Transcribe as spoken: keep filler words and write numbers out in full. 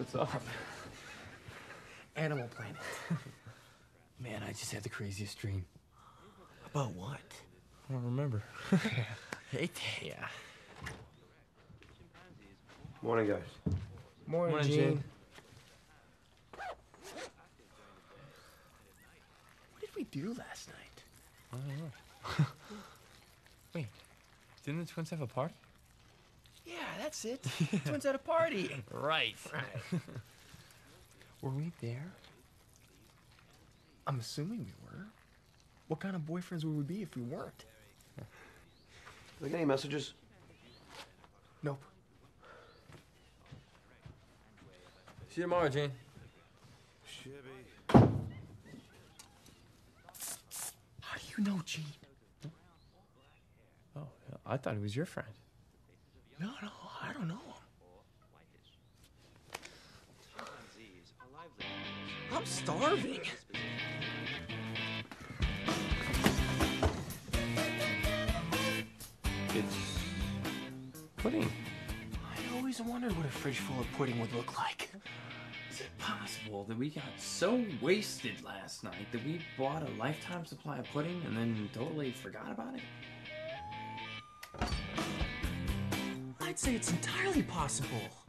What's up? Animal Planet. Man, I just had the craziest dream. About what? I don't remember. It, Yeah. Morning, guys. Morning, Morning, Gene. Gene. What did we do last night? I don't know. Wait, didn't the twins have a party? Yeah, that's it. Twins at a party. Right. Right. Were we there? I'm assuming we were. What kind of boyfriends would we be if we weren't? Like any messages? Nope. See you tomorrow, Jane. How do you know Gene? Oh, I thought he was your friend. No, no, I don't know him. I'm starving. It's pudding. I always wondered what a fridge full of pudding would look like. Is it possible that we got so wasted last night that we bought a lifetime supply of pudding and then totally forgot about it? I'd say it's entirely possible.